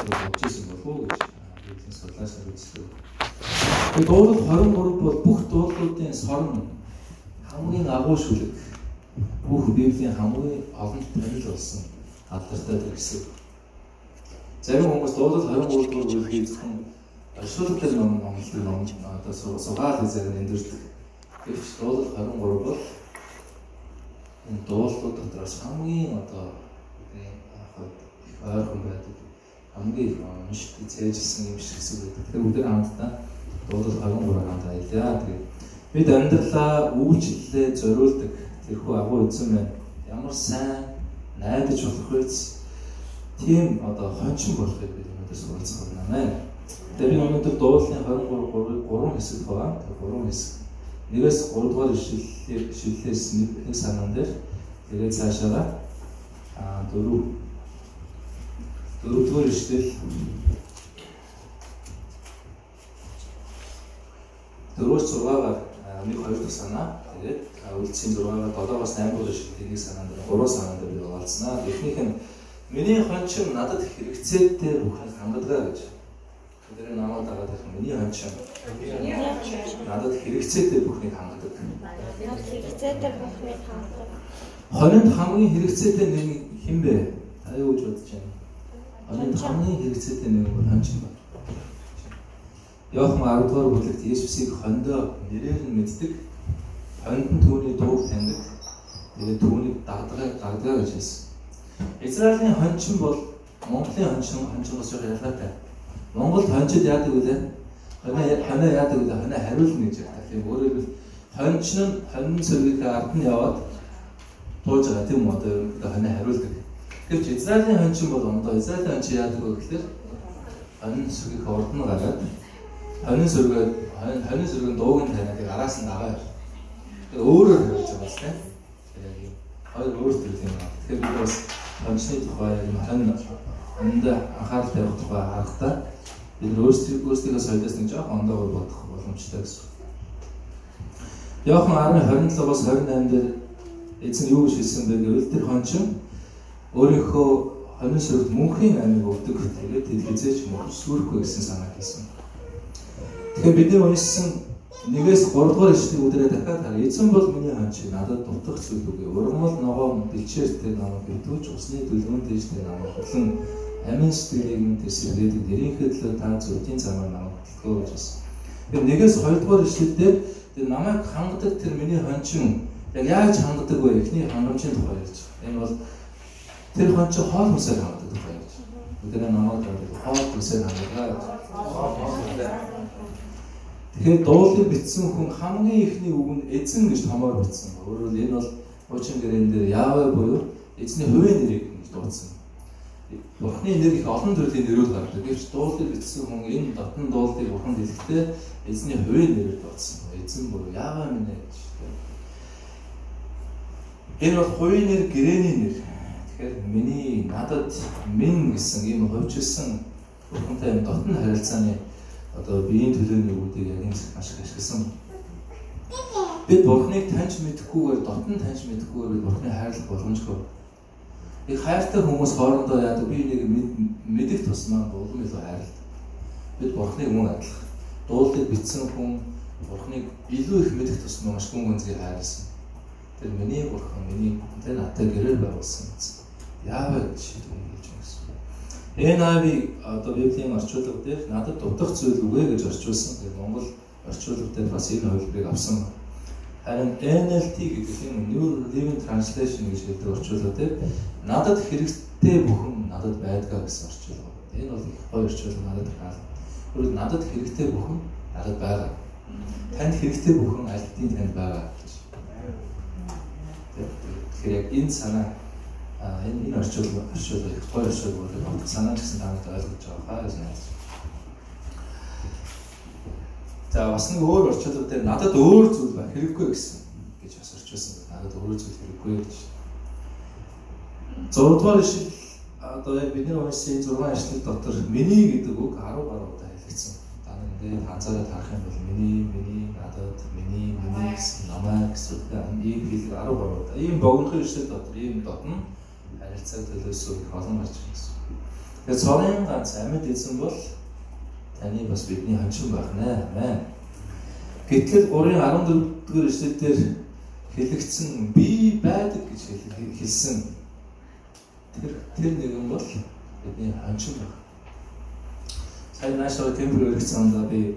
болж исэн болов уу гэж бидний судлаачид үздэг. Дуулал 23 бол бүх дуулуудын сорн хамгийн агуу шүлэг бүх Библийн хамгийн олон танил болсон алдартай гэсэн. Зарим хүмүүс дуулал 23 дугаар бүлгийг зөвхөн оршуулгын ном одоо сугаал хэсэг нэндэрдэг. Гэвч дуулал 23 бол энэ дуулууд дотроос хамгийн одоо ойрхон байдаг хамгийн уншдаг цээжилсэн юм шиг хэсэг байдаг. Тэгэхээр бүгд хамтдаа дуулал 23 хамт аялаа. Тэгээд бид амьдралаа үйлчлэлээ зориулдаг тэрхүү агуу эзэн байна. Ямар сайн найдаж болох вэ? Тийм одоо хончин болохыг бид өнөөдөр суралцах байна. Тэгээд би өнөөдөр дуулалын 23 хэсэг байгаа. Тэр 3 хэсэг. Нэгээс 3 дугаар ишлэлээс нэг санаан дээр тэгээд цаашаа 4-р ишлэл 4-6-аар нэг 2 дахь санаа тэгээд үлдсэн 6-аар 7-аас 8 дугаар ишлэлийг нэг санаанд 3 санаанд би хуваалцсанаа. Эхнийх нь миний хончин надад хэрэгцээтэй бүхнийг хангадаг гэж. Тэр намайг дагаад ирэх миний хончин надад хэрэгцээтэй бүхнийг хангадаг. Надад хэрэгцээтэй бүхнийг хангадаг. Хонинд хамгийн хэрэгцээтэй нэг хэн бэ? Та юу гэж бодож байна? Хонинд хамгийн хэрэгцээтэй нэг бол хончин байна. Иохан 10 дугаар бүлэгт Есүсийг хондоо нэрээр нь мэддэг. Хонд нь түүний дууг таньдаг. Тэгээд түүнийг дагдаг гэж хэлсэн. Израилийн хончин бол Монголын хончиноос ялгаатай. Монголд хончид яадаг вэ? Хоноо яадаг вэ? Хоноо хариулна гэж байна. Тийм өөрөөр хэлбэл хончин нь хонин сэргийг ард нь яваад тууж байгаа тийм үү? Одоо хоноо хариулдаг. Гэвч Израилийн хончин бол Израилийн хончин яадаг вэ гэхээр хонин сэргийг урд нь гараад хонин сэргийн дууг нь таниад араас нь дагаа. Тэгээд өөрөөр хэлж байгаа юм байна. Тэгээд хоёр өөр төрлийн юм байна. Тэгэхээр бид бас хончны тухай хонд анхаарал тавих тухай харахтаа бид өөрсдөө соёлоос нэг жоохон ондоогоор бодох боломжтой гэсэн. Иохан 10:27-оос 28 дээр эзэн юу гэж хэлсэн бэ гэвэл тэр хончин өөрийнхөө хонин сөрөг мөнхийн амийг өгдөг. Тэгээд тэд хизээч мөрсгөрөхгүй гэсэн санаа хэлсэн. Тэгэхээр бидний уншсан 1-3 дугаар ишлэгийг өдрөө дахиад харъя. Эзэн бол миний хончин надад дутах зүйл үгүй. Ургамал ногоон бэлчээртэй намайг битүүж усны дүлгэн дэжтэй намайг хөдлөн амин сэтгэлийг нь тэсвэрлэдэг нэрийнхээ төлөө та зүрхийн замаар намайг хөтлөхөө гэж хэлсэн. Тэгэхээр 1-2 дугаар ишлэлдээ тэр намайг хангадаг тэр миний хончин яг яаж хангадаг вэ? Эхний хангамжийн тухай ярьж байгаа. Энэ бол тэр хончин хоол хүнсээр хангадаг тухай ярьж байгаа. Өдрөө намайг хоол хүнсээр хангадаг. Тэгэхээр дуулыг бичсэн хүн хамгийн ихний үг нь эзэн гэж томоор бичсэн. Өөрөөр хэлбэл энэ бол хуучин гэрэн дээр Яваа буюу эзний хувийн нэрийг гэж дуудсан. Бурхны нэр их олон төрлийн нэрүүд гардаг. Гэвч дуулыг бичсэн хүн энэ дотн дуулыг бурхан дэлгэхдээ эзний хувийн нэрээр дуудсан. Эзэн буюу Яваа минь гэж. Энэ бол хувийн нэр, гэрээний нэр. Тэгэхээр миний, надад, минь гэсэн ийм хувьчилсан бурхантай юм дотн харилцааны одоо биеийн төлөөний үгүүдийг яг энэ ашиг ашигласан. Бид Бурхныг таньж мэдэхгүйгээр дотн таньж мэдэхгүйгээр бид Бурхныг хайрлах боломжгүй. Их хайртай хүмүүс хоорондоо яадаг би нэг мэдэх тусмаа улам илүү хайрлаа. Бид Бурхныг мөн адилхан. Дуулыг бичсэн хүн Бурхныг илүү их мэдэх тусмаа маш гүн гүнзгий хайрласан. Тэр миний Бурхан миний тэр надад гэрээр байгуулсан. Яаваа гэж хэлж байна. Энэ одоо Библийн орчуулга дээр надад дутах зүйл үгүй гэж орчуулсан. Тэгээд Монгол орчуулга дээр бас энэ хувилбарыг авсан. Харин NLT гэдэг юм New Living Translation гэж хэлдэг орчуулга дээр надад хэрэгтэй бүхэн надад байдгаа гэсэн орчуулга. Энэ бол их гоё орчуулга надад таалагдав. Өөрөөр надад хэрэгтэй бүхэн надад байгаа. Танд хэрэгтэй бүхэн альдын танд байгаа гэж. Тэгэхээр яг энэ санаа энэ орчуулга их гоё орчуулга болдог. Санаа гэсэн танад ойлгож байгаа гэж найдаж байна. За бас нэг өөр орчуулга дээр надад өөр зүйл ба хэрэггүй гэсэн гэж бас орчуулсан. Надад өөр зүйл хэрэггүй гэж. 6 дугаар ишлэл одоо яг бидний уншсан 6 ишлэл дотор миний гэдэг үг 10 гаруй удаа хэлэгдсэн. Та нар ингээд анзаараад харах юм бол миний надад миний гэсэн намайг гэсэн ийм хэлэг 10 гаруй удаа. Ийм богинохын ишлэл дотор ийм дотн харилцаа төлөөсөө их олон гарч ирсэн. Тэгэхээр цорын ганц амьд эзэн бол таны бас бидний хончин байх нэ. Амен. Гэтэл 3:14 эшлэлээр хэлэгдсэн би байдаг гэж хэлсэн тэр нэгэн бол бидний хончин байх. Сая наашаа темпл өргөцсөн даа би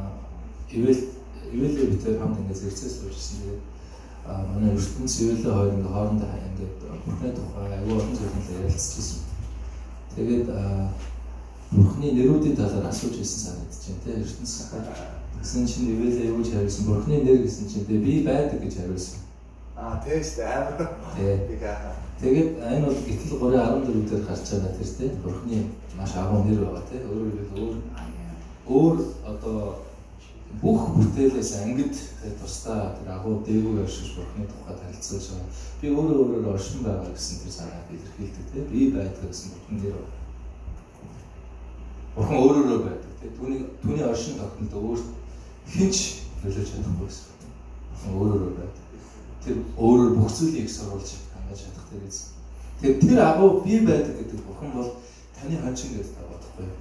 эвэл битээр хамт ингээд зэрэгцээ суужсэн. Тэгээд манай ертөнц эвэлээ хоорондоо ингээд бурхны тухай аюул олон зүйлээр ярилцчихсан. Тэгээд бурхны нэрүүдийн талаар асууж ирсэн санагдаж байна те ертөнц гэсэн чинь эвэлээ юу гэж хариулсан бурхны нэр гэсэн чинь те би байдаг гэж хариулсан. Тест амар. Тэгээд энэ бол гítэл 3:14 дээр гарч байгаа тэр те бурхны маш агуу нэр байгаа те өөр одоо бүх бүтээлээс ангид тусдаа тэр агуу дээгүүр оршиж бурхны тухай танилцуулж байгаа. Би өөрөө оршин байгаа гэсэн тэр санааг илэрхийлдэг те би байдаг гэсэн бурхан нэр байна. Бурхан өөрөө байдаг те түүний оршин тогтнолд өөр хинч нөлөөж чадахгүй байсан. Бурхан өөрөө байдаг. Тэр өөрөөр бүх зүйлийг их сурвалж хангаж чадах тэр эзэн. Тэгэхээр тэр агуу би байдаг гэдэг бурхан бол таны хончин гэж та бодохгүй юу?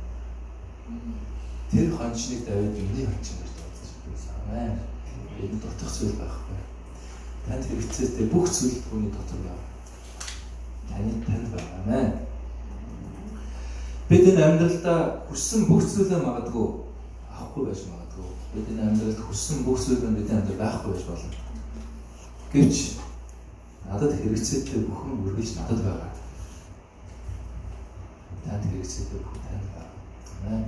Тэр хончныг Давид миний хончин гэж бодож байсан. Амен. Энэ дотох зүйл байхгүй. Танд хэрэгцээтэй бүх зүйл түүний дотор байна. Танд байна. Амен. Бид энэ амьдралдаа хүссэн бүх зүйлээ магадгүй авахгүй байж магадгүй. Бид энэ амьдралд хүссэн бүх зүйл нь бидний амьдрал байхгүй байж болно. Гэвч надад хэрэгцээтэй бүхэн үргэлж надад байгаа. Танд хэрэгцээтэй бүхэн танд байгаа. Амен.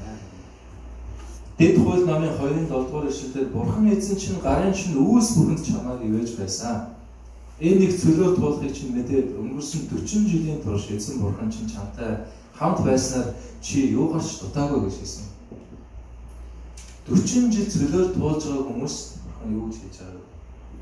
Дэд хууль намын 2:7 эшлэлээр бурхан эзэн чинь гарын чинь үүс бүхэнд чамайг ивэж байсан. Энэ нэг цөлөөр туулахыг чинь мэдээд өнгөрсөн 40 жилийн турш эзэн бурхан чинь чамтай хамт байснаар чи юугаарч дутаагүй гэж хэлсэн. 40 жил цөлөөр туулж байгаа хүмүүс бурхан юу гэж хэлж байгаа вэ?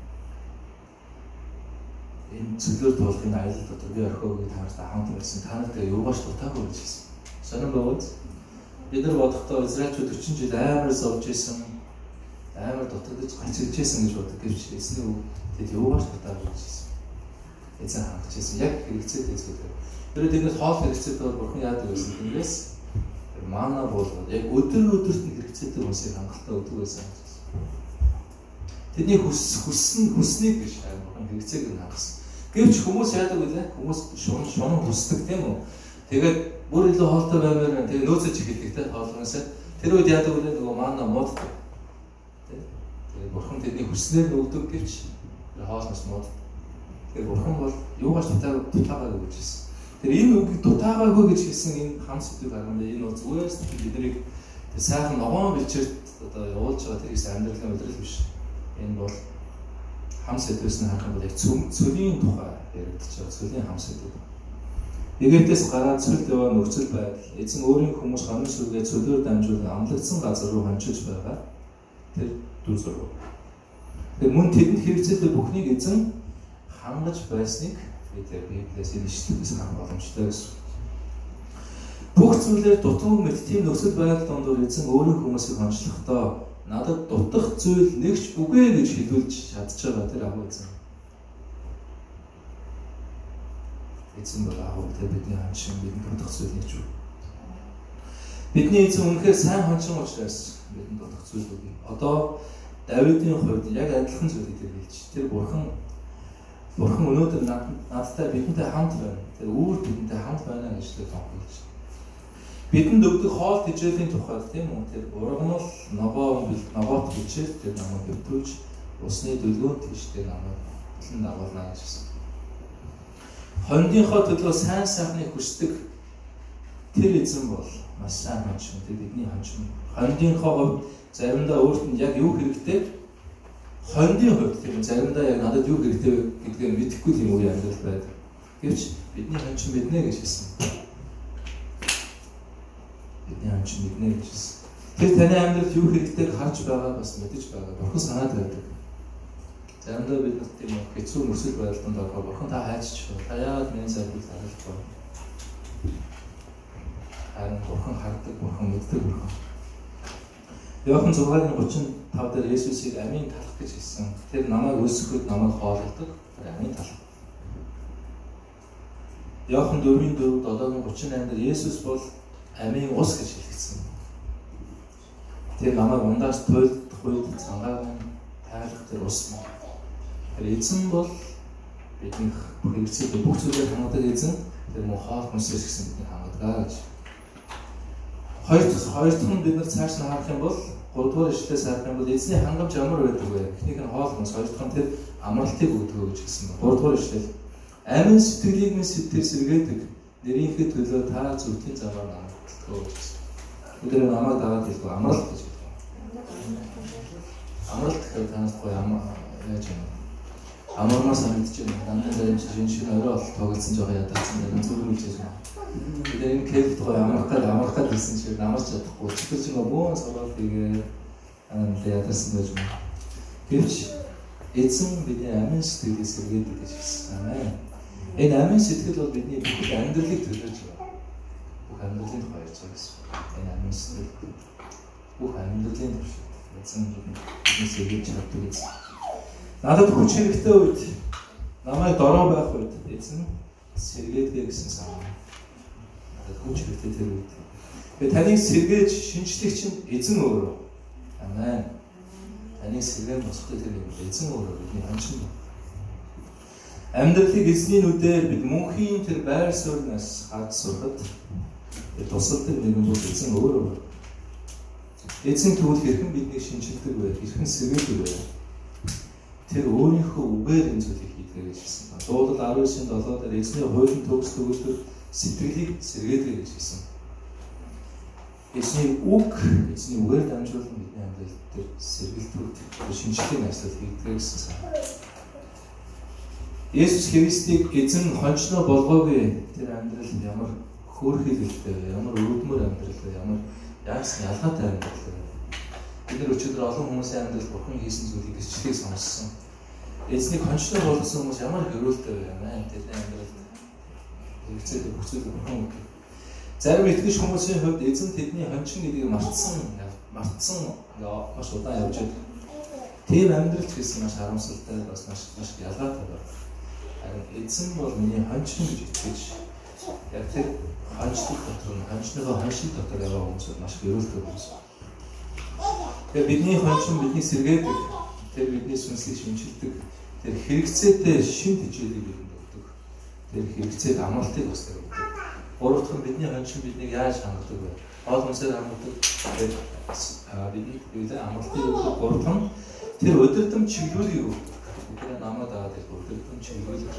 Энэ цөлөөр туулахын аялал дотор би орхиогүй таартаа хамт байсан. Та нартай юугаарч дутаагүй гэж хэлсэн. Сонирн байгаач. Бид нар бодохдоо Израильчууд 40 жил амар зовж исэн, амар дутагдж гацж исэн гэж боддог гэвч эзний үг тэд юугаарч дутаагүй гэж хэлсэн. Эзэн хангаж исэн. Яг хэрэгцээтэй зүйл. Тэр тэднээс хоол хэрэгцээтэй бол бурхан яадаг байсан гэвэл мана болоод яг өдөрт нь хэрэгцээтэй хүмүүсийг хангалттай өгдөг байсан. Тэдний хүснэг биш бурхан хэрэгцээг нь хангасан. Гэвч хүмүүс яадаг вэ? Хүмүүс шунан хүсдэг тийм үү? Тэгээд бүр илүү хоолтой баймаар тэгээ нөөцөж эхэлдэг те хоолноосаа тэр үед яадаг вэ нөгөө мана мууддаг те тэгээ бурхан тэдний хүснээр өгдөг гэвч хоолноос мууддаг. Тэгээ бурхан бол юугаарч дутаагүй гэж хэлсэн. Тэр энэ үгийг дутаагаагүй гэж хэлсэн энэ хам сэдвийг харганда энэ бол зүгээр биднийг тэр сайхан ногоон бэлчээрт одоо явуулж байгаа тэр их амьдралын өдрөл биш. Энэ бол хам сэдвээс нь харах юм бол яг цөлийн тухай яригдчих байгаа цөлийн хам сэдв. Египтээс гараад цөлд яваа нөхцөл байдал эзэн өөрийн хүмүүс хоног сүргээ цөлөөр дамжуулан амлагдсан газар руу хончиж байгаа. Тэр дүр зураг. Тэр мөн тэдэнд хэрэгцээтэй бүхнийг эзэн хангаж байсныг бид Библиэс энэ ишлэлээс харах боломжтой гэсэн. Бүх зүйлээр дутуу мэт тийм нөхцөл байдал дондор эзэн өөрийн хүмүүсийг хончлохдоо надад дутах зүйл нэгч үгүй гэж хэлүүлж чадж байгаа тэр агуу эзэн. Эзэн бол агуу тэр бидний хончин бидний дутах зүйл нэгч үү. Бидний эзэн үнэхээр сайн хончин учраас бидний дутах зүйл үгүй. Одоо Давидын хувьд яг адилхан зүйлийг хэлж тэр бурхан өнөөдөр надтай бидэнтэй хамт байна. Тэр үүр бидэнтэй хамт байна гэж тэр томхилж. Бидэнд өгдөг хоол тэжээлийн тухайд тийм үү? Тэр ургамал ногоот хичээл тэр намайг битүүлж усны дөлгөөнд тийш тэр намайг бүлэн дагуулна гэж хэлсэн. Хондынхоо төлөө сайн сайхныг хүсдэг тэр эзэн бол маш сайн хончин. Тэр бидний хончин. Хондынхоо хувьд заримдаа өөрт нь яг юу хэрэгтэй? Хондын хувьд тийм заримдаа яг надад юу хэрэгтэй гэдгийг мэдэхгүй тийм үе амьдрал байдаг. Гэвч бидний хончин биднэ гэж хэлсэн. Бидний хончин биднэ гэж хэлсэн. Тэр таны амьдралд юу хэрэгтэйг харж байгаа бас мэдэж байгаа. Бурхан санаад байдаг. Заримдаа бид нар тийм хэцүү нөхцөл байдалд ороход бурхан та хайчиж байна. Та яагаад миний сайдыг харуулж байна? Харин бурхан хардаг, бурхан мэддэг бурхан. Иохан 6:35 дээр Есүсийг амийн талах гэж хэлсэн. Тэр намайг өсгөхөд намайг хоололдог. Тэр амийн талах. Иохан 4:4 7:38 дээр Есүс бол амийн ус гэж хэлсэн. Тэр намайг ундаас туйлдах үед цангааг тайлах тэр ус мөн. Тэр эзэн бол бидний хэрэгцээтэй бүх зүйлээр хангадаг эзэн. Тэр мөн хоол хүнсээс гэсэн бидний хангадаг гэж. Хоёр дахь бид нар цааш нь харах юм бол 3 дугаар ишлээс харах юм бол эзний хангамж ямар байдаг вэ? Эхнийх нь хоол хүнс, хоёр дахь нь тэр амралтыг өгдөг гэж хэлсэн байна. 3 дугаар ишлэл амин сэтгэлийг минь сэтгэл сэргээдэг. Нэрийнхээ төлөө та зүрхийн замаар намталтгөө гэж. Өдөр намайг дагаад хэлдэг амралт гэж хэлдэг. Амралт гэхээр танаас гоё яаж юм. Амармаар санагдаж байна. Дандаа зарим шинэ орой бол тоглосон жоо ядарсан юм зүрх үлжээж байна. Тэгээд энэ кэфт гоё амарх гад хэлсэн чинь амарч чадахгүй. Чигэр чинь бөөн сорол тэгээ ядарсан байж байна. Гэвч эзэн бидний амин сэтгэлийг сэргээдэг гэж хэлсэн. Амен. Энэ амин сэтгэл бол бидний бүх амьдралыг төлөөлж байгаа. Бүх амьдралын тухай ярьж байгаа гэсэн. Энэ амин сэтгэл бүх амьдралын туршид эзэн бидний сэргээж чаддаг гэсэн. Надад хүч хэрэгтэй үед намайг дорой байх үед эзэн сэргээдэг гэсэн санаа. Надад хүч хэрэгтэй тэр үед. Тэгээд таныг сэргээж шинжлэх чинь эзэн өөрөө. Амен. Таныг сэргээн босгох тэр эзэн өөрөө бидний ханчин. Амьдралыг эзний нүдээр бид мөнхийн тэр байр сууриас харж сурахад тэр тусалдаг нэгэн бол эзэн өөрөө. Эзэн тэгвэл хэрхэн биднийг шинжилдэг вэ? Хэрхэн сэргээдэг вэ? Тэр өөрийнхөө үгээр энэ зүйлийг хийдэг гэж хэлсэн. Дуулал 19:7 дээр эзний хуулийн төгс төгөлдөр сэтгэлийг сэргээдэг гэж хэлсэн. Эзний үгээр дамжуулан бидний амьдрал дээр сэргэлтүүд шинжилгээ ажлыг хийдэг гэсэн. Есүс Христийг эзэн хончноо болгоогүй тэр амьдрал ямар хөөрхийлөлтэй вэ? Ямар өвдмөр амьдрал вэ? Ямар яасан ялгаатай амьдрал вэ? Бид нар өчигдөр олон хүмүүсийн амьдрал бурхан хийсэн зүйлийг гэрчлэгийг сонссон. Эзнийг хончноо болгосон хүмүүс ямар гөрөөлтэй вэ? Амен. Тэдний амьдралд хэрэгцээтэй бүх зүйлийг бурхан өгдөг. Зарим итгэж хүмүүсийн хувьд эзэн тэдний хончин гэдгийг мартсан маш удаан явж байдаг. Тийм амьдралч гэсэн маш харамсалтай бас маш ялгаатай байна. Харин эзэн бол миний хончин гэж итгэж яг тэр хончлог дотор нь хончныхоо хоншил дотор яваа хүмүүс маш гөрөөлтэй хүмүүс. Тэгээ бидний хончин бидний сэргээдэг, тэр бидний сүнслийг шинжилдэг, тэр хэрэгцээтэй шин хичээлийг бидэнд өгдөг. Тэр хэрэгцээд амралтыг бас өгдөг. Гурав дахь нь бидний хончин биднийг яаж хангадаг вэ? Хоол хүнсээр хангадаг. Тэгээд бидний амралтыг өгдөг. Гурав дахь нь тэр өдөртөм чиглүүлгийг өгдөг. Тэр намайг дагаад их өдөртөм чиглүүлэг.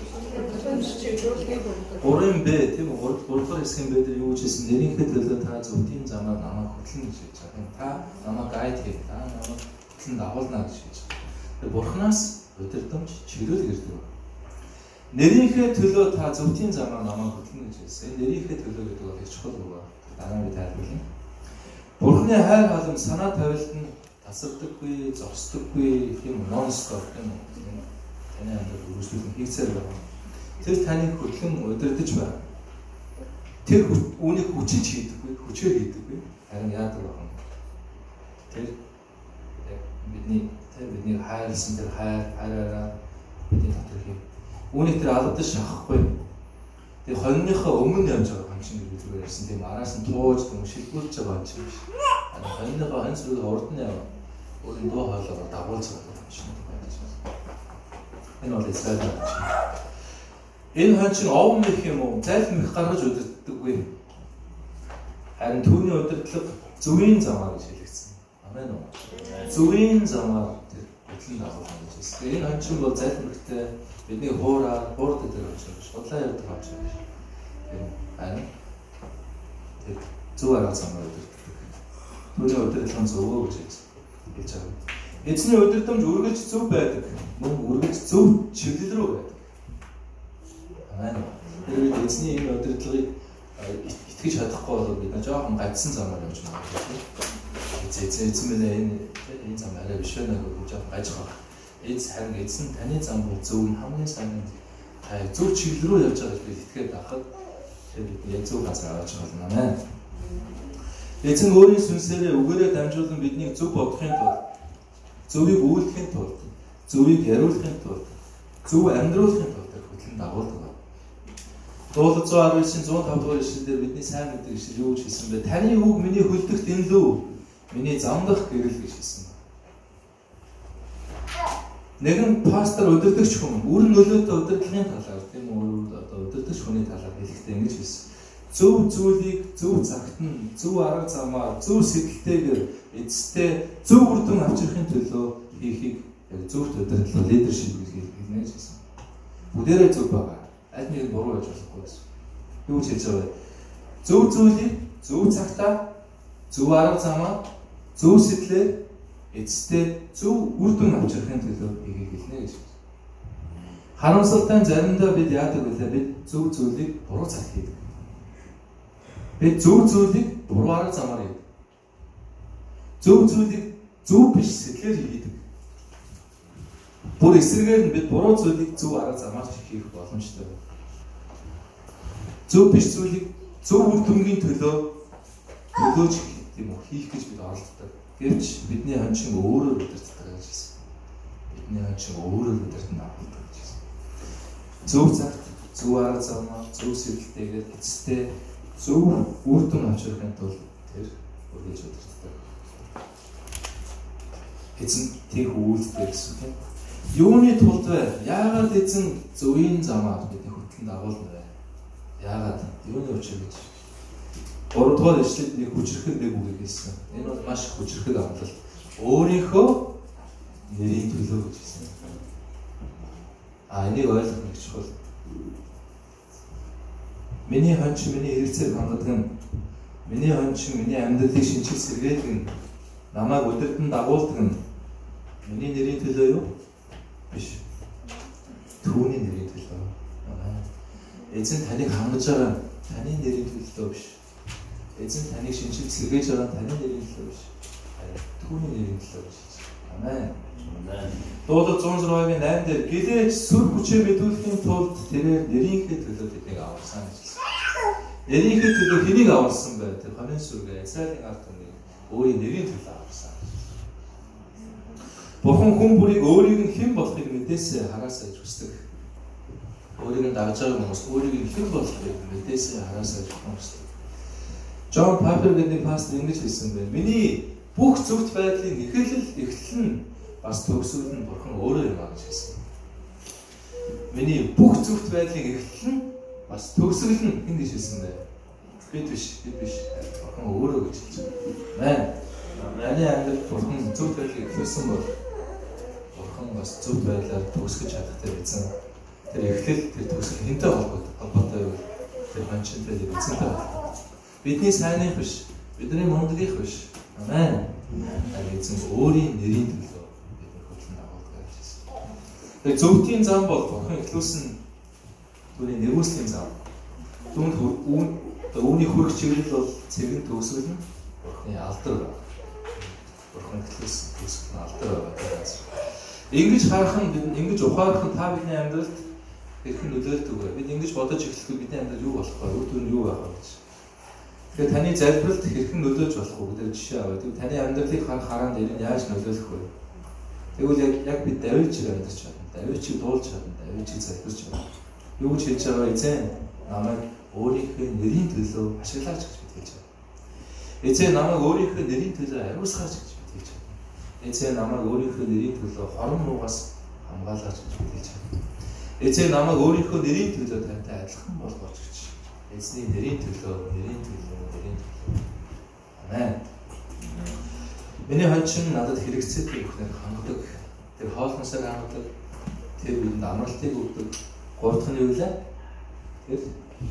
Гурван Б тийм үү? Гуравдугаар хэсгийн Б дээр юу гэж хэлсэн? Нэрийнхээ төлөө та зөвхөн замаар намайг хөтлөн гэж хэлж байгаа. Та намайг гайд хий. Та намайг хөтлөн дагуулна гэж хэлж байгаа. Тэр Бурханаас өдөртөм чиглүүлэг ирдэг. Нэрийнхээ төлөө та зөвхөн замаар намайг хөтлөн гэж хэлсэн. Нэрийнхээ төлөө гэдэг бол их чухал үг. Дараа нь тайлбарлана. Бурханы хайр халамж санаа тавилт нь тасардаггүй, зогсдоггүй юм нон-стоп юм. Таны амьдрал үргэлжлүүлэн хийцээр байна. Тэр таныг хөтлөн удирдах байна. Тэр үүнийг хүчиж хийдэггүй, хүчээр хийдэггүй. Харин яадаг байна. Тэр бидний хайрлсан тэр хайраараа бидний дотор хийв. Үүнийг тэр алдаж шахахгүй. Тэр хоньныхоо өмнө явж байгаа хончин гэж зүгээр ярьсан. Тийм араас нь тууж шилбүүлж байгаа хончин биш. Хоньныхоо хонь зүрх урд нь яваа. Өөрийн дуу хоолойгоор дагуулж байгаа хончин байна. Энэ бол Израиль хончин. Энэ хончин овн гэх юм уу? Зайлм их гаргаж удирддаггүй. Харин түүний удирдлага зөвийн замаар гэж хэлэгдсэн. Амен уу? Зөвийн замаар тэр хөтлөн дагуулна гэж хэлсэн. Энэ хончин бол зайлмэгтэй бидний хуураад тэр хончин биш. Удлаа явдаг хончин биш. Харин тэр зөв арга замаар удирддаг. Түүний удирдлага зөвөө гэж хэлж байгаа. Эзний удирдамж үргэлж зөв байдаг. Мөн үргэлж зөв чиглэл рүү байдаг. Амен. Тэр эзний энэ удирдлагыг итгэж чадахгүй бол бид жоохон гацсан замаар явж магадгүй. Эзэн минь энэ зам арай биш байна гэж жоохон гаж байгаа. Харин эзэн таны зам бол зөв нь хамгийн сайн зөв чиглэл рүү явж байгаа гэж бид итгээд байхад тэр бид яг зөв газар аваач болно. Амен. Эзэн өөрийн сүнсээрээ үгээрээ дамжуулан биднийг зөв бодохын тулд, зөвийг үйлдэхин тулд, зөвийг яриулахын тулд, зөв амьдруулахын тулд хөтлөн дагуулдаг. Дуулал 119-ийн 105 дугаар ишлэлээр бидний сайн мэддэг ишлэл юу гэж хэлсэн бэ? Таны үг миний хөлдөгт инлүү, миний замдах гэрэл гэж хэлсэн байна. Нэгэн пастор удирдагч хүн үр нөлөөтэй удирдлагын талаар тийм үү одоо удирдагч хүний талаар хэлэхдээ ингэж хэлсэн. Зөв зүйлийг зөв цагт нь, зөв арга замаар, зөв сэтэлтэйгээр эцэстээ зөв үр дүн авчрахын төлөө хийхийг яг зөв удирдлага лидершип гэж хэлнэ гэж хэлсэн. Бүгдээрээ зөв байгаа. Аль нэг нь буруу байж болохгүй гэсэн. Юу гэж хэлж байгаа вэ? Зөв зүйлийг зөв цагтаа, зөв арга замаар, зөв сэтлээр эцэстээ зөв үр дүн авчрахын төлөө хийхийг хэлнэ гэж. Харамсалтай заримдаа бид яадаг вэ? Бид зөв зүйлийг буруу цагт хийдэг. Бид зөв зүйлийг буруу арга замаар хийдэг. Зөв зүйлийг зөв биш сэтлээр хийдэг. Бүр эсрэгээр нь бид буруу зүйлийг зөв арга замаар хийх боломжтой байна. Зөв биш зүйлийг зөв үр дүнгийн төлөөж тийм үү хийх гэж бид оролддог. Гэвч бидний хончин өөрөөр удирддаг гэж хэлсэн. Бидний хончин өөрөөр удирдан авдаг гэж хэлсэн. Зөв цагт, зөв арга замаар, зөв сэтлтэйгээр эцэстээ зөв үр дүн авчрахын тулд тэр үргэлж удирддаг. Эзэн тэр үйлдэл гэсэн юм. Юуны тулд вэ? Яагаад эзэн зөвийн замаар бидний хөтлөнд агуулна вэ? Яагаад? Юуны учир гэж? 3 дугаар ишлэлд нэг хүчрхэг нэг үгийг хэлсэн. Энэ бол маш хүчрхэг амлалт. Өөрийнхөө нэрийн төлөө гэж хэлсэн. Энийг ойлгох нэг чухал. Миний хонч миний хэрэгцээг хангадаг нь, миний хонч миний амьдралыг шинжил сэргээдэг нь, намайг удирдан дагуулдаг нь миний нэрийн төлөө юу? Биш. Түүний нэрийн төлөө. Эзэн таныг хангаж байгаа таны нэрийн төлөө биш. Эзэн таныг шинжил сэргээж байгаа таны нэрийн төлөө биш. Түүний нэрийн төлөө биш. Амен. Дуулал 106-гийн 8 дээр гэлээж сүр хүчээ мэдүүлэхийн тулд тэрээр нэрийнхээ төлөө тэднийг аварсан гэж хэлсэн. Нэрийнхээ төлөө хэнийг аварсан бэ? Тэр хонин сүргээ Израилийн ард түмнийг өөрийн нэрийн төлөө аварсан. Бурхан хүн бүрийг өөрийг нь хэн болохыг мэдээсээ хараасаа гэж хүсдэг. Өөрийг нь дагж байгаа хүмүүс өөрийг нь хэн болохыг мэдээсээ хараасаа гэж хүсдэг. Джон Пайпер гэдэг пастор ингэж хэлсэн байна. Миний бүх зөвхт байдлын эхлэл нь бас төгсгөл нь Бурхан өөрөө юм аа гэж хэлсэн. Миний бүх зөвхт байдлын эхлэл нь бас төгсгөл нь хэн гэж хэлсэн бэ? Бид биш. Бурхан өөрөө гэж хэлсэн. Амен. Миний амьдрал Бурхан зөвхт байдлыг эхлүүлсэн бол Бурхан бас зөвхт байдлаар төгсгөж чадахтай байсан. Тэр эхлэл тэр төгсгөл хэнтэй холбоотой вэ? Тэр хончинтай эзэнтэй холбоотой. Бидний сайныг биш, бидний мундаг биш. Амен. Эзэн өөрийн нэрийн төлөө бидний хөтлөн агуулдаг гэж хэлсэн. Тэр зөвхтийн зам бол Бурхан эхлүүлсэн түүний нэрвэслийн зам. Үүний хүрх чиглэл бол цэгэн төгсгөл нь Бурханы алдар байна. Бурхан эхлүүлсэн төгсгөл нь алдар байна. Ингэж харах нь ингэж ухаарах нь та бидний амьдралд хэрхэн нөлөөлдөг вэ? Бид ингэж бодож эхлэхэд бидний амьдрал юу болох вэ? Үр дүн юу байх вэ гэж. Тэгэхээр таны залбиралд хэрхэн нөлөөлж болох вэ гэдэг жишээ аваа. Тэгвэл таны амьдралыг хараад энэ нь яаж нөлөөлөх вэ? Тэгвэл яг бид Давидчиг амьдарч чадна. Давидчиг дуулж чадна. Давидчиг залбирч чадна. Юу гэж хэлж байгаа эзэн намайг өөрийнхөө нэрийн төлөө ашиглаач гэж бид хэлж байгаа. Эзэн намайг өөрийнхөө нэрийн төлөө ариусгаач гэж бид хэлж байгаа. Эзэн намайг өөрийнхөө нэрийн төлөө хорон нугаас хамгаалаач гэж бид хэлж байгаа. Эзэн намайг өөрийнхөө нэрийн төлөө тантай адилхан болгооч гэж. Эзний нэрийн төлөө. Амен. Миний хончин надад хэрэгцээтэй бүхнээр хангадаг. Тэр хоолносоор хангадаг. Тэр бидэнд амралтыг өгдөг. Гурав дахь нь юу вэ? Тэр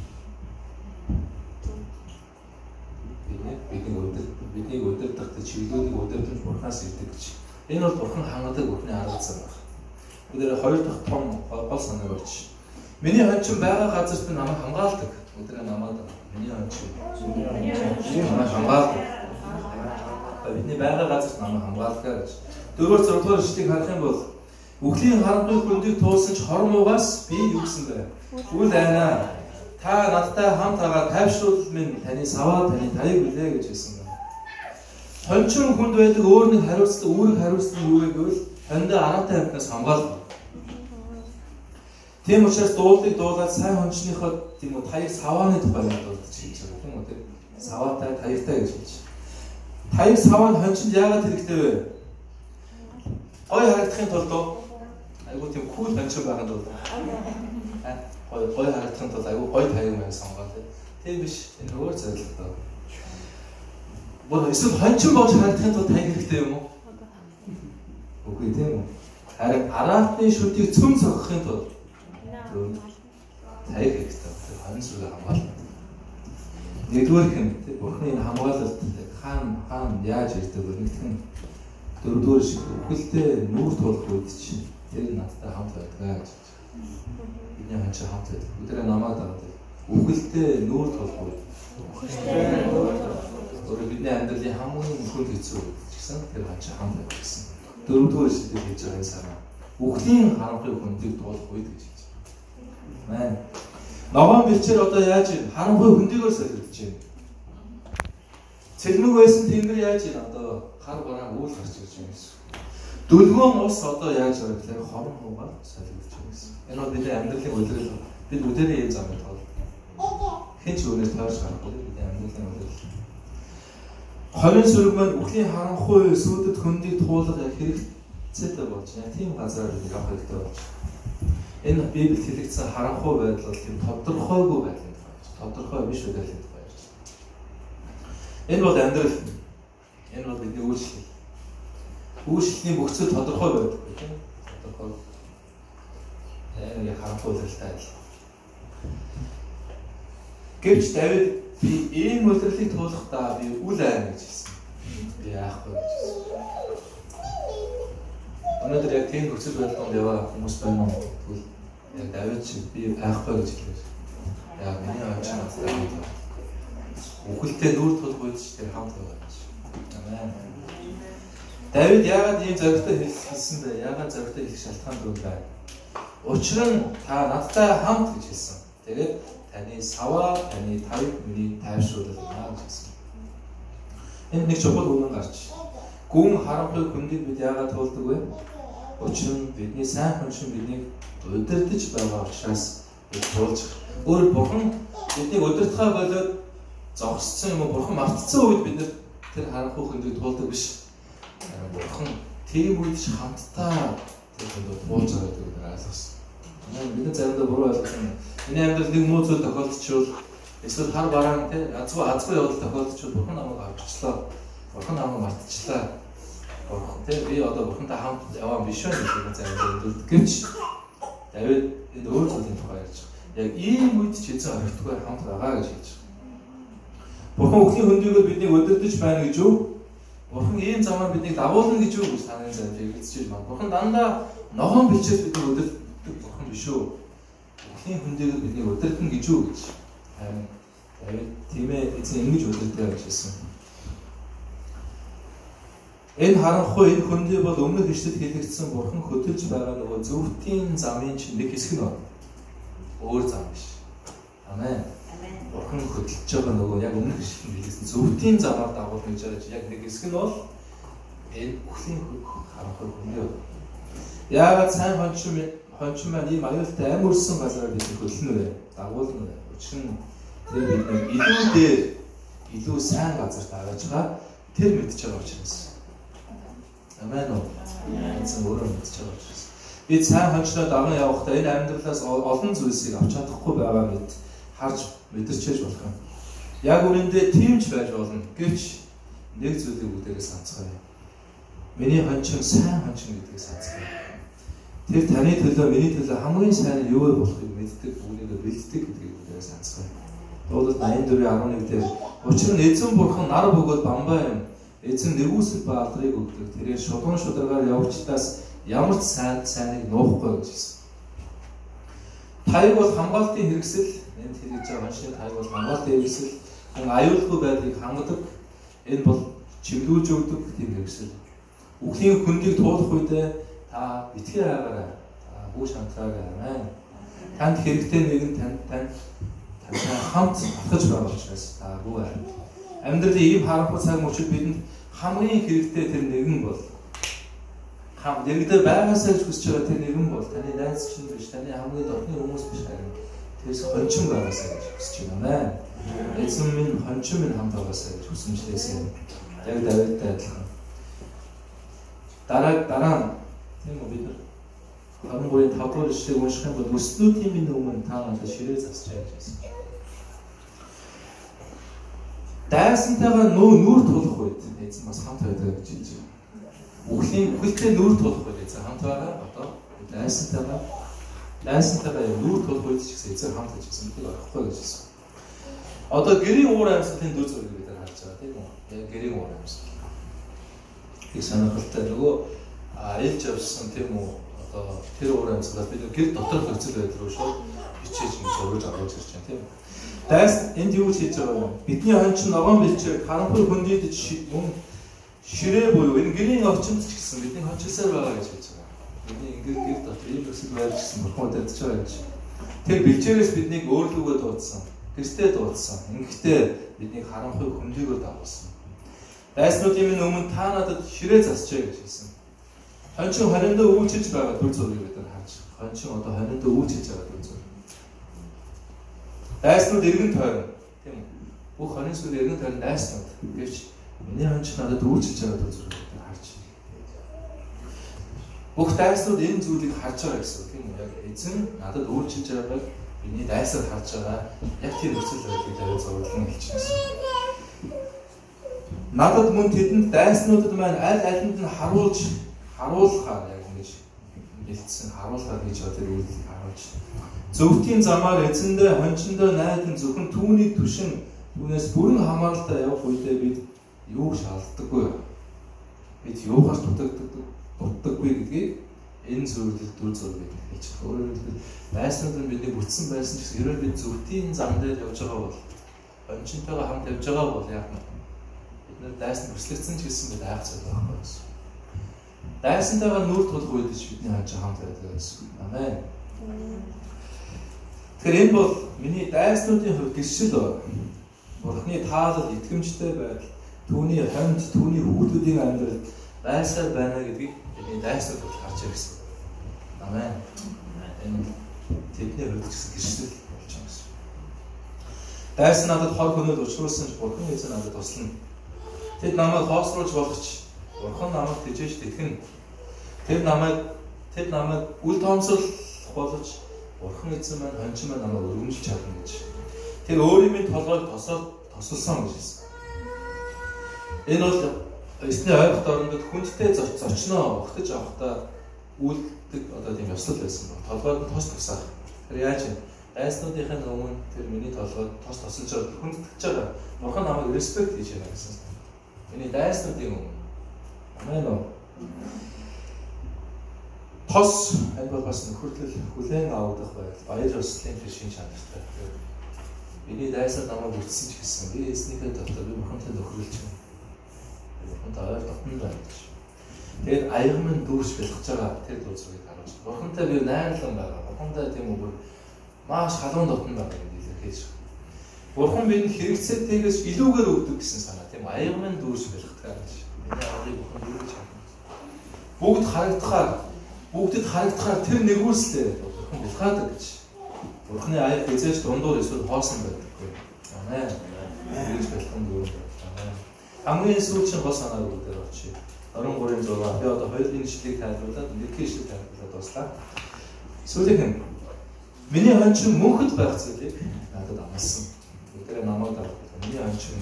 бидний удирдах чиглэлүүдийг удирдах Бурханаас ирдэг гэж. Энэ бол Бурхан хангадаг бүхний арга зам байна. Өдөр хоёр дахь том гол санаа болж. Миний хончин байгаа газарт намайг хамгаалдаг. Өдөр намайг миний хончин намайг хамгаалдаг. Бидний байгаа газарт намайг хамгаалдаг гэж. 4-р 6-р ишлэгийг харах юм бол үхлийн харанхуй хөндийг туулсан ч хорон нугаас би юу гэсэн бэ? Үл айна. Та надтай хамт байгаа тайвшруул минь таны саваа таны таяг билээ гэж хэлсэн байна. Хончин хүнд байдаг өөр нэг хариуцлага, үүрэг хариуцлага юу вэ гэвэл хондоо арантай амьтнаас хамгаална. Тийм учраас дуулыг дуулаад сайн хончныхоо тийм үү таяг савааны тухай дуулдаг гэж байна тийм үү тийм саваатай таягтай гэж хэлж. Таяг саваа нь хончинд яагаад хэрэгтэй вэ? Гой харагдахын тулд айгуу тийм кул хончин байгаад бол гой харагдахын тулд айгуу гой таяг маяг сонгоод тийм биш энэ өөр зорилготой. Бүр эсвэл хончин болж харагдахын тулд таяг хэрэгтэй юм уу? Үгүй тийм үү? Харин араатны шүдийг цөм сохохын тулд таяг хэрэгтэй. Хонь сүргээ хамгаална. Нэгдүгээр хэн Бурхны энэ хамгаалалт хаана яаж ирдэг вэ? Нэгтгэн дөрөвдүгээр шиг үхэлдээ нүүр тулах үед чинь тэр надтай хамт байдаг гэж. Бидний ханчаа хамт байдаг. Өдрөө намаад аваад үхэлдээ нүүр тулах үед. Өөрөөр бидний амьдралын хамгийн хүнд хэцүү үед ч гэсэн тэр ханчаа хамт байдаг гэсэн. Дөрөвдүгээр шийдэл хийж байгаа юм санаа. Үхлийн харанхуй хүндийг туулах үед гэж хэлж байна. Ногоон бэлчээр одоо яаж харанхуй хүндийгээр солиодож байна. Цэлмэг байсан тэнгэр яаж одоо хар бараа үйл гарч ирж байгаа юм. Дөлгөөн ус одоо яаж байгаа гэхээр хорон хуугаар солиодож байгаа юм. Энэ бол бидний амьдралын үлрэл. Бид өдөрөө ийм зам тол. Хэн ч өөрөөс тойрч гарахгүй бидний амьдралын үлрэл. Хорин сүрэг маань үхлийн харанхуй сүдэд хөндийг туулах хэрэгцээтэй болж байна. Тийм газар явах хэрэгтэй болж. Энэ Библиэд хэлэгдсэн харанхуй байдал бол тийм тодорхойгүй байдал. Тодорхой биш байдал. Энэ бол амьдрал. Энэ бол бидний үйлчлэл. Үйлчлэлийн бүх зүйл тодорхой байдаг тийм. Тодорхой. Энэ харанхуй үйлчлэлтэй адил. Гэвч Давид би ийм үйлчлэлийг туулахдаа би үл айн гэж хэлсэн. Би яахгүй гэж хэлсэн. Өнөөдөр яг тийм нөхцөл байдлаар яваа хүмүүс байна уу? Тэгвэл яг Давид чи би айхгүй гэж хэлсэн. Яг миний ойч надтай. Үхэлтэй нүүр тулах үед ч тэр хамт байгаа гэж. Амен. Давид яагаад ийм зоригтой хэлсэн бэ? Яагаад зоригтой хэлэх шалтгаан юу вэ? Учир нь та надтай хамт гэж хэлсэн. Тэгээд таны саваа, таны таяг миний тайвшруулна гэж хэлсэн. Энд нэг чухал үнэн гарч. Гүн харанхуй хүндийг бид яагаад туулдаг вэ? Учир нь бидний сайн хүншин биднийг удирдах байгаа учраас бид туулж. Өөр бурхан биднийг удирдахаа болоод зогссон юм уу бурхан мартцсан үед бид тэр харанхуй хүндийг туулдаг биш. Бурхан тийм үед ч хамтдаа тэр хүндийг туулж байгаа гэдэг нь ойлгосон. Бидний заримдаа буруу ойлгосон. Миний амьдрал нэг муу зүйл тохиолдчихвол эсвэл хар бараан тий азгүй явдал тохиолдчихвол бурхан намайг авчихлаа. Бурхан намайг мартчихлаа. Бурхан тий би одоо бурхантай хамт яваа биш үү гэдэг заримдаа дүрд. Гэвч Давид энэ өөр зүйлийн тухай ярьж байгаа. Яг ийм үед ч эзэн орхитгүй хамт байгаа гэж хэлж байгаа. Бурхан үхлийн хөндийгөө биднийг удирдах байна гэж юу? Бурхан ийм замаар биднийг дагуулна гэж юу гэж танай зарим хэрэгцэж байна. Бурхан дандаа ногоон бэлчээс биднийг удирдах бурхан биш үү? Үхлийн хөндийгөө биднийг удирдах гэж юу гэж. Харин Давид тийм ээ эзэн ингэж удирдах гэж хэлсэн. Энэ харанхуй энэ хөндий бол өмнөх ишлэлд хэлэгдсэн бурхан хөтөлж байгаа нөгөө зөвхтийн замын чинь нэг хэсэг нь байна. Өөр зам биш. Амен. Бурхан хөдөлж байгаа нөгөө яг өмнөх ишлэлд хэлсэн зөвхтийн замаар дагуулж байгаа яг нэг хэсэг нь бол энэ үхлийн харанхуй хөндий. Яагаад сайн хончин маань ийм аюултай амь өрсөн газараар бид хөдлөнө вэ? Дагуулна вэ? Учир нь тэр бидний илүү дээр илүү сайн газар дагаж байгаа тэр мэдж байгаа учраас. Амен уу. Эцэг өөрөө мэдж байгаа учраас. Бид сайн хончноо даган явахдаа энэ амьдралаас олон зүйлсийг авч чадахгүй байгаа мэд харж мэдэрчээж болох юм. Яг үнэндээ тиймч байж болно. Гэвч нэг зүйлийг бүгдээрээ санацгаая. Миний хончин сайн хончин гэдгийг санацгаая. Тэр таны төлөө миний төлөө хамгийн сайн нь юу болохыг мэддэг, үүнийг бэлддэг гэдгийг бүгдээрээ санацгаая. Дуулал 84:11 дээр учир нь эзэн бурхан нар бөгөөд бамбай юм. Эзэн нэгүсэл ба алдрыг өгдөг. Тэрээр шудран шударгаар явагчдаас ямар ч сайныг нуухгүй гэж хэлсэн. Таяг бол хамгаалтын хэрэгсэл, энд хэлж байгаа оншны таяг бол хамгаалтын хэрэгсэл, аюулгүй байдлыг хангадаг. Энэ бол чимлүүлж өгдөг тийм хэрэгсэл. Үхлийн хөндийг туулах үедээ та битгий байгаарай. Та бүх шантраагаа амин. Танд хэрэгтэй нэгэн тантай хамт авах байгаа учраас та бүү амин. Амьдралын ийм харанхуй цаг мөчид бидэнд хамгийн хэрэгтэй тэр нэгэн бол нэгдээ байгаасаа гэж хүсэж байгаа тэр нэгэн бол таны найз чинь биш, таны хамгийн дотны хүмүүс биш харин тэрс хончин байгаасаа гэж хүсэж байна. Эзэн минь хончин минь хамт байгаасаа гэж хүсэмжлээсэн. Яг Давидтай адилхан. Дараа тийм үү бид нар 13-ийн 5 дугаар ишлэгийг унших юм бол өснүүдийн минь өмнө та надад ширээ засчаа гэж хэлсэн. Дайсантайгаа нүүр тулах үед эзэн бас хамт байдаг гэж хэлж байна. Үхэлтэй нүүр тулах үед эзэн хамт байгаа. Одоо дайсантайгаа нүүр тулах үед ч гэсэн эзэн хамт гэж хэлсэн. Бид орохгүй гэж хэлсэн. Одоо гэрийн уур амьсгалын дүр зургийг бид нар харж байгаа тийм үү? Яг гэрийн уур амьсгал. Их сонирхолтой нөгөө ээлж явсан тийм үү? Одоо тэр уур амьсгалаа бид гэр доторх нөхцөл байдал руу шууд бичиж ингэж өргөж аваад ирж байна тийм үү? Дайс энд юу хийж байгаа вэ? Бидний хончин ногоон бэлчээр харанхуй хөндийдэж мөн ширээ буюу энэ гэрийн орчинд ч гэсэн бидний хончилсаар байгаа гэж хэлж байгаа. Бидний ингээд гэр дотор ийм өсөг байж гисэн бурхан удирдах байгаа гэж. Тэр бэлчээрээс биднийг өөрлөгөө дуудсан, Христэд дуудсан. Ингэхдээ биднийг харанхуй хөндийгөө дагуулсан. Дайснуудын минь өмнө та надад ширээ засчээ гэж хэлсэн. Хончин хориндоо үйлчилж байгаа дүр зургийг бид нар харж. Хончин одоо хориндоо үйлчилж байгаа дүр зураг. Дайснууд эргэн тойрон тийм үү? Бүх хорин сүл эргэн тойрон дайснууд гэвч миний хончин надад үйлчилж байгаа дүр зургийг бид нар харж. Бүх дайснууд энэ зүйлийг харж байгаа гэсэн тийм үү? Яг эзэн надад үйлчилж байгааг миний дайсаар харж байгаа. Яг тийм нөхцөл байдлыг Давид зурлан хэлчихсэн. Надад мөн тэдэнд дайснуудад маань аль алинд нь харуулахаар яг ингэж хэлсэн харуулахаар гэж одоо үйлдэл харуулж. Зөвхтийн замаар эзэндээ хончиндоо найдан зөвхөн түүний түшин түүнээс бүрэн хамааралтай явах үедээ бид юу шаарддаггүй. Бид юугаар дутдаггүй гэдгийг энэ зөвлөлд дүр зургийг хэлж байгаа. Өөрөөр хэлбэл дайснууд нь бидний бүтсэн байсан ч гэсэн ерөө бид зөвхтийн зам дээр явж байгаа бол хончинтойгоо хамт явж байгаа бол яг бид нар дайсан хүслэгдсэн ч гэсэн бид айх цай байхгүй гэсэн. Дайсантайгаа нүүр тулах үед ч бидний хончин хамт байдаг гэсэн. Амен. Тэгэхээр энэ бол миний дайснуудын хувьд гэршил байна. Бурхны таалал итгэмжтэй байдал, түүний хамт, түүний хүүхдүүдийн амьдралд байсаар байна гэдгийг бидний дайснууд харж байгаа гэсэн. Амен. Энэ тэдний хувьд гэршил болж байгаа гэсэн. Дайсан надад хор хөнөд учруулсан ч Бурхан эзэн надад туслана. Тэд намайг хоосруулж болгоч. Бурхан намайг тэжээж тэтгэн. Тэд намайг үл тоомсол болгож Бурхан эзэн маань хончин маань намайг өргөмжилж чадна гэж. Тэр өөрийн минь толгойг тосолсон гэж хэлсэн. Энэ бол эсний ойлгохт орондод хүндтэй зочноо огтж авахдаа үлддэг одоо тийм ёслол байсан ба. Толгойд нь тос тусах. Тэр яаж вэ? Дайснуудынхаа өмнө тэр миний толгойд тос тосолж байгаа хүндэтгэж байгаа. Бурхан намайг респект хийж байна гэсэн. Миний дайснуудын өмнө. Амен уу? Тос энэ бол бас нөхөрлөл хүлээн авах байдал баяр ёслолын тэр шин чанартай. Миний дайсад намайг үлдсэн ч гэсэн би эзнийхээ дотор би Бурхантай нөхөрлөж байна. Бурхантай ойр дотн байна гэж. Тэгээд аягмын дүүрч бэлгэж байгаа тэр зүйлсийг харуулж. Бурхантай би найрлан байгаа. Бурхантай тийм үү маш халуун дотн байгаа гэдэг илэрхийлж. Бурхан бидэнд хэрэгцээтэйгээс илүүгээр өгдөг гэсэн санаа тийм аягмын дүүрч бэлгэх гэж. Миний аврыг Бурхан юу гэж байна? Бүгдэд харагдахаар тэр нэгүрслээ Бурхан бэлгаадаг гэж. Бурханы аяг эзэж дундуур эсвэл хоосон байдаггүй. Амен. Гэж бэлхэн дүүр. Амен. Хамгийн сүүлчийн гол санаа руу дээр очие. 43-6 би одоо хоёрын ишлэгийг тайлбарлаад нэгэн ишлэг тайлбарлаад дуслаа. Сүүлийнх нь миний хончин мөнхөд байх зүйлийг надад амласан. Бүгдээ намайг дарах. Миний хончин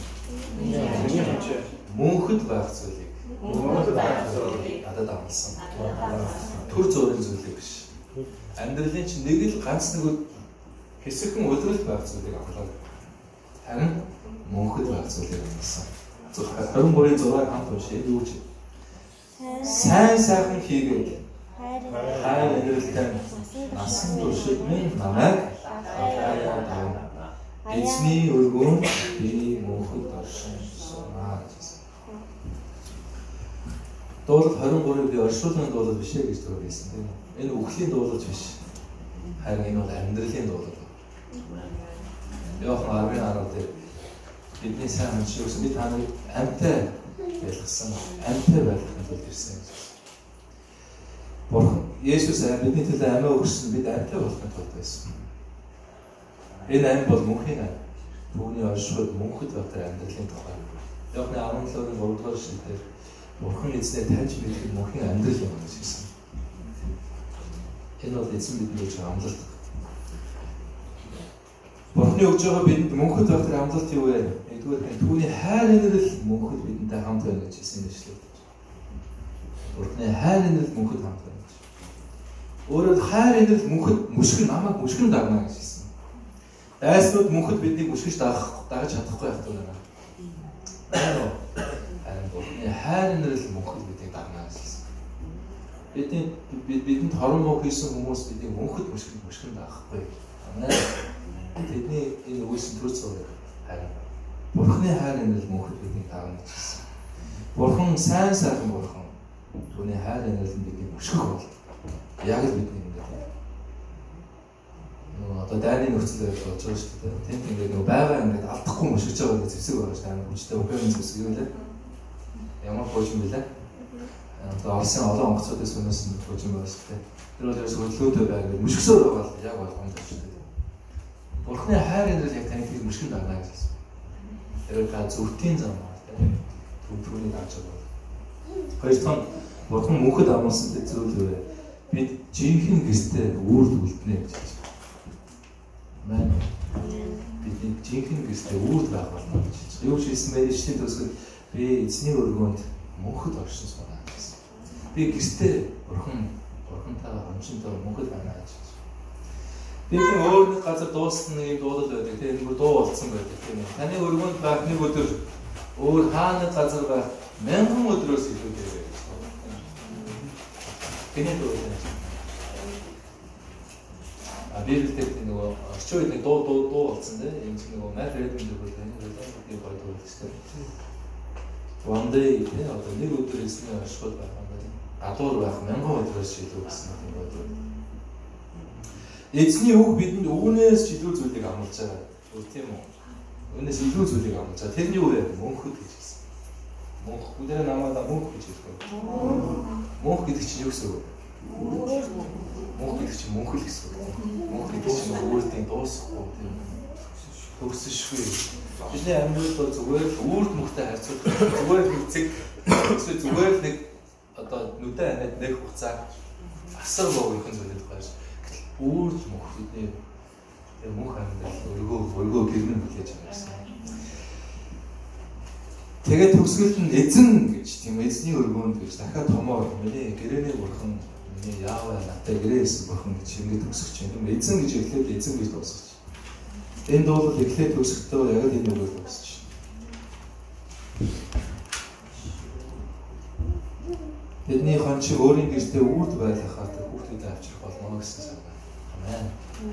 мөнхөд байх зүйлийг надад амласан. Төр зөөрийн зүйлийг биш. Амьдралын чинь нэг л ганц нэг хэсэгэн өдрөл байх зүйлийг авлаа. Харин мөнхөд байх зүйлийг авсан. 23-6 хамт уншия юу гэж. Сайн сайхан хийгээд хайр инэрлэлтэй насан туршид минь намайг аваад эзний өргөөн би мөнхөд оршин сунаа гэсэн. Дуулал 23-ыг би оршуулгын дуулал биш ээ гэж төгөөр хэлсэн тийм үү? Энэ үхлийн дуулал биш. Харин энэ бол амьдралын дуулал. Иохан 10:10 дээр бидний сайн хончигс бид та нарыг амьтаа байлгасан, амьтаа байлгахын тулд ирсэн гэж. Есүс бидний төлөө амиа өгсөн бид амьтаа болохын тулд байсан. Энэ амь бол мөнхийн амь. Түүний оршихуйд мөнхөд дотор амьдралын тухай. Иохны 17-гийн 3-р эшлэлээр Бурхан эзнээ таньж мэдэх мөнхийн амьдрал юм гэж хэлсэн. Энэ бол эзэн бидний өгч амлалт. Бурханы өгж байгаа бидэнд мөнхөд дотор амлалт юу вэ? Нэгдүгээр түүний хайр инрэл мөнхөд бидэнтэй хамт байна гэж хэлсэн эшлэл. Бурханы хайр инрэл мөнхөд хамт байна. Өөрөөр хайр инрэл мөнхөд мөшгөн намайг мөшгөн дагна гэж хэлсэн. Дайснууд мөнхөд биднийг мөшгөж дагаж чадахгүй байх юм байна. Харин Бурханы хайр инрэл мөнхөд биднийг дагна гэж хэлсэн. Бидэнд хорон муу хийсэн хүмүүс биднийг мөнхөд мөшгөн дагахгүй. Амин. Тэдний энэ үгс төрөөцөө харин Бурханы хайр инрэл мөнхөд биднийг дагна гэж хэлсэн. Бурхан сайн сайхан Бурхан. Түүний хайр инрэл биднийг мөшгөх бол яг л бидний ингээд одоо дайны нөхцөл байдал болж байгаа шүү дээ. Тэнд ингээд нөгөө байгаа ингээд алдахгүй мөшгөж байгаа нэг зэвсэг байгаа шүү дээ. Хүчтэй өглөөний зэвсэг юу лээ? Ямар хожим бэлээ? Одоо Оросын олон онгоцоодоос өнөөс нь хожим байгаа шүү дээ. Тэр бол ерөөс хөдлөөдөө байгаад мөшгсөөр байгаа л яг болгоомжтой шүү дээ. Бурханы хайр инрэл яг таны тэр мөшгөн дагнаа гэж хэлсэн. Тэр та зөвхтийн зам байна тийм. Түүний дагж байгаа. Хоёр дахь нь Бурхан мөнхөд амуулсан тэр зүйл юу вэ? Бид жинхэнэ гэртээ үрд үлднэ гэж хэлж байна. Амен. Бидний жинхэнэ гэртээ үрд байх болно гэж хэлж байна. Юу ч хэлсэн бэ? Ишлэл төсгөл би эзний өргөнд мөнхөд оршин сууна гэсэн. Би гэртээ Бурхантайгаа хамшинтайгаа мөнхөд байна гэж хэлж байна. Бид өөр нэг газар дууссан нэг юм дуудал байдаг. Тэр нэг дуу болцсон байдаг тийм ээ. Таны өргөнд байх нэг өдөр өөр хаана газар байх 1000 өдрөөс илүү дээр байж байна. Тэний дуу байна. Библиэд нөгөө орчин үед нэг дуу болсон тийм. Энд чинь нөгөө Matt Redman гэдэг нэг гоё дуу гэсэн. One day тийм одоо нэг өдөр эсний оршихуд байх юм байна. Адуур байх 1000 өдрөөс илүү гэсэн юм байна. Эзний үг бидэнд үүнээс илүү зүйлийг амлаж байгаа. Тийм үү? Үүнээс илүү зүйлийг амлаж байгаа. Тэрний үг мөнхөд гэж хэлсэн. Мөнх бүгдээ намайг мөнх гэж хэлдэг. Мөнх гэдэг чинь юу гэсэн үг вэ? Мөнх гэдэг чинь мөнхөл гэсэн үг. Мөнх гэдэг чинь өөртөө дуусахгүй тийм. Төгсөшгүй. Бидний амьдрал бол зүгээр л үрд мөхтэй харьцуулах. Зүгээр л хэцэг. Зүгээр л нэг одоо нүдэ анаад нэг хугацаа асар богинохон зүйлүүд байж. Үрд мөхөдний мөнх амьдрал өргөө гэрмэн хүлээж байгаа гэсэн. Тэгээд төгсгөлд нь эзэн гэж тийм эзний өргөөнд гэж дахиад томоор миний гэрээний бурхан миний яаваа надад гэрээс бурхан гэж ингэж төгсөж чинь. Эзэн гэж эхлээд эзэн гэж дуусгаж. Энэ дуул эхлээд төгсөхдөө яг л энэ үгээр дуусч байна. Бидний хон чи өөрийн гэртээ үрд байлгахаар хүүхдүүдэд авчрах болно гэсэн санаа. Амен.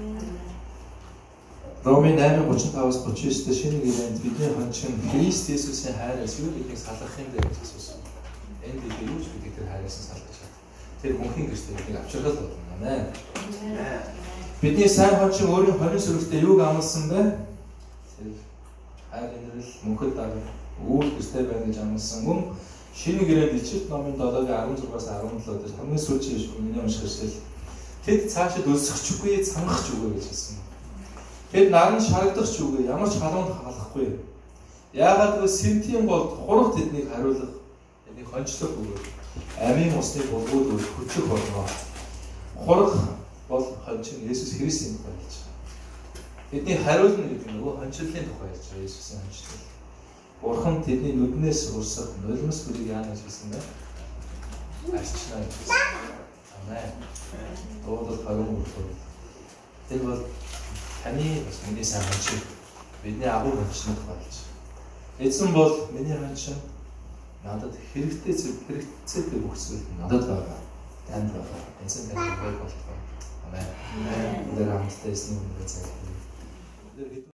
Ромын 8:35-39 дээр шинэ гэрээнд бидний хон чин Христ Есүсийн хайраас юу гэдгийг салгах юм бэ гэж асуусан. Энд бид юу ч бид тэр хайраас нь салгаж байна. Тэр мөнхийн гэртээ биднийг авчрах болно. Амен. Бидний сайн хон чин өөрийн хорин сүрэгтээ юуг амласан бэ? Тэр хайр инрэл мөнхөд дагах үйл гэртээ байна гэж амласан мөн шинэ гэрээнд Ичилт номын 7-гийн 16-аас 17 дээр хамгийн сүүлийн миний уншигчдэл тэд цаашид өсөхгүй цангах ч үгүй гэж хэлсэн. Тэд наран шарагдах ч үгүй ямар ч халуунд халахгүй. Яагаад гэвэл сэнтийн болд хурах тэднийг хариулах тэдний хончлох үгүй. Амийн усны булгууд хөтлөх болно. Хурах бол хончин Есүс Христийн тухай хэлж байгаа. Тэдний хариулна гэдэг нь нөгөө хончлолын тухай хэлж байгаа. Есүсийн хончлол. Бурхан тэдний нүднээс урсах нулимс бүрийг яана гэж хэлсэн бэ? Арчнаа гэж хэлсэн. Амен. Дуудал харин үргэлж. Тэр бол таны бас миний сайн хончин. Бидний агуу хончны тухай хэлж байгаа. Эзэн бол миний хончин. Надад хэрэгцээтэй бүх зүйл надад байгаа. Танд байгаа. Эзэн танд болтугай. Амен. Амен. Тэр хамтдаа эзний өмнө зайлшгүй.